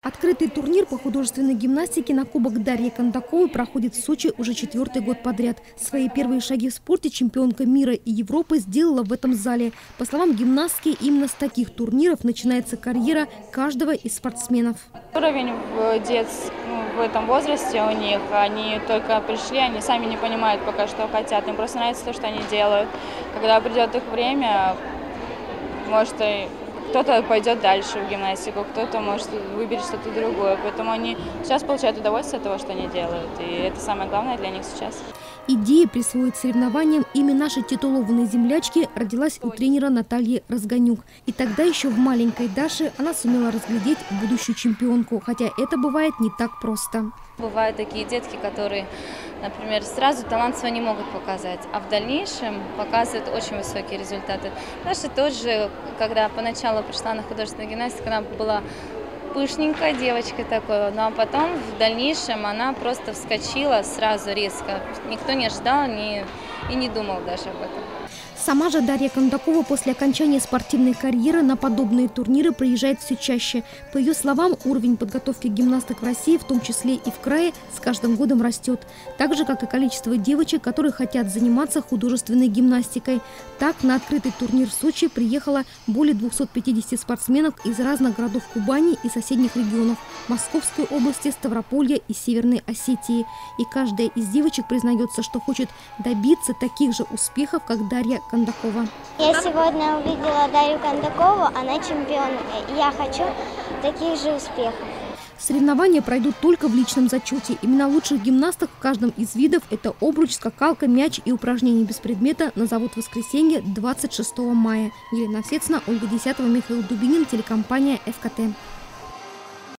Открытый турнир по художественной гимнастике на Кубок Дарьи Кондаковой проходит в Сочи уже 4-й год подряд. Свои первые шаги в спорте чемпионка мира и Европы сделала в этом зале. По словам гимнастки, именно с таких турниров начинается карьера каждого из спортсменов. Уровень в этом возрасте у них, они только пришли, они сами не понимают пока, что хотят. Им просто нравится то, что они делают. Когда придет их время, может, кто-то пойдет дальше в гимнастику, кто-то, может, выберет что-то другое. Поэтому они сейчас получают удовольствие от того, что они делают. И это самое главное для них сейчас. Идея присвоить соревнованиям имя нашей титулованной землячки родилась у тренера Натальи Разгонюк. И тогда еще в маленькой Даше она сумела разглядеть будущую чемпионку, хотя это бывает не так просто. Бывают такие детки, которые, например, сразу талант свой не могут показать, а в дальнейшем показывают очень высокие результаты. Даша тоже, когда поначалу пришла на художественную гимнастику, она была пышненькая девочка такой, ну а потом в дальнейшем она просто вскочила сразу резко. Никто не ожидал и не думал даже об этом. Сама же Дарья Кондакова после окончания спортивной карьеры на подобные турниры приезжает все чаще. По ее словам, уровень подготовки гимнасток в России, в том числе и в крае, с каждым годом растет. Так же, как и количество девочек, которые хотят заниматься художественной гимнастикой. Так, на открытый турнир в Сочи приехало более 250 спортсменов из разных городов Кубани и соседних регионов – Московской области, Ставрополья и Северной Осетии. И каждая из девочек признается, что хочет добиться таких же успехов, как Дарья Кондакова. Я сегодня увидела Дарью Кондакову, она чемпионка. Я хочу таких же успехов. Соревнования пройдут только в личном зачете. Имена лучших гимнасток в каждом из видов – это обруч, скакалка, мяч и упражнения без предмета – назовут в воскресенье 26 мая. Елена Овсецина, Ольга Десятова, Михаил Дубинин, телекомпания ФКТ.